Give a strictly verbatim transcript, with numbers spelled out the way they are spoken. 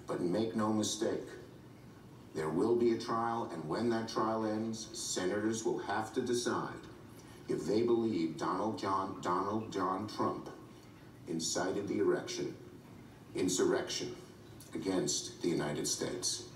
But make no mistake, there will be a trial, and when that trial ends, senators will have to decide if they believe Donald John, Donald John Trump incited the erection, insurrection against the United States.